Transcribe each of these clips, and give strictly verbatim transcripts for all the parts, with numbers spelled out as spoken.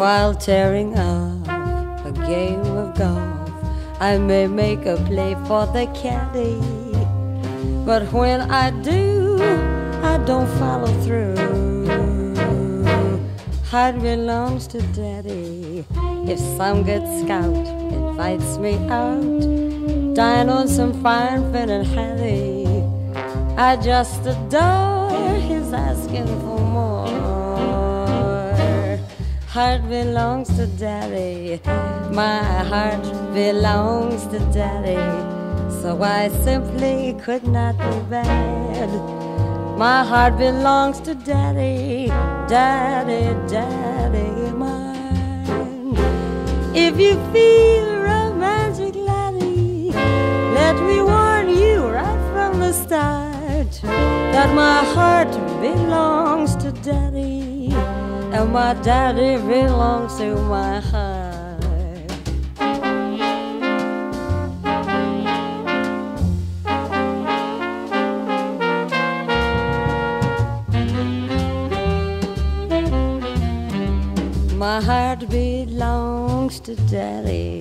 while tearing off a game of golf. I may make a play for the caddy, but when I do, I don't follow through. Heart belongs to Daddy. If some good scout invites me out, dine on some fine fin and hattie, I just adore his asking for more. Heart belongs to Daddy. My heart belongs to Daddy. So I simply could not be bad. My heart belongs to Daddy, Daddy, Daddy mine. If you feel romantic, laddie, let me warn you right from the start that my heart belongs to Daddy, and my daddy belongs to my heart. My heart belongs to Daddy.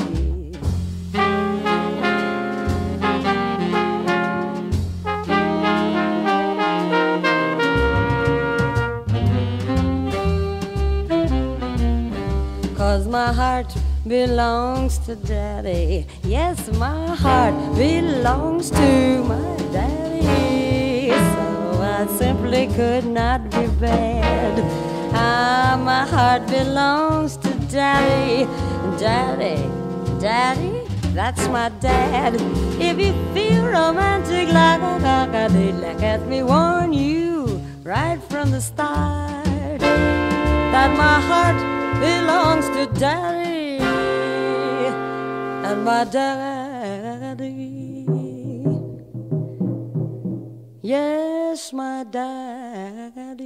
Cause my heart belongs to Daddy. Yes, my heart belongs to my daddy. So I simply could not be bad. Ah, my heart belongs to Daddy. Daddy, Daddy, that's my dad. If you feel romantic like I did, let me warn you right from the start that my heart belongs to Daddy, and my daddy, yes, my daddy